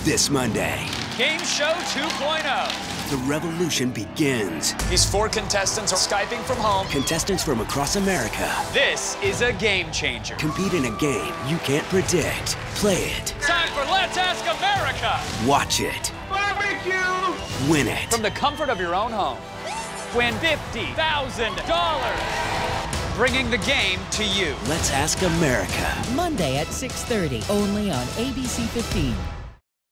this Monday. Game Show 2.0. The revolution begins. These 4 contestants are Skyping from home. Contestants from across America. This is a game changer. Compete in a game you can't predict. Play it. Time for Let's Ask America. Watch it. Barbecue! Win it. From the comfort of your own home. Win $50,000. Bringing the game to you. Let's Ask America. Monday at 6:30, only on ABC 15.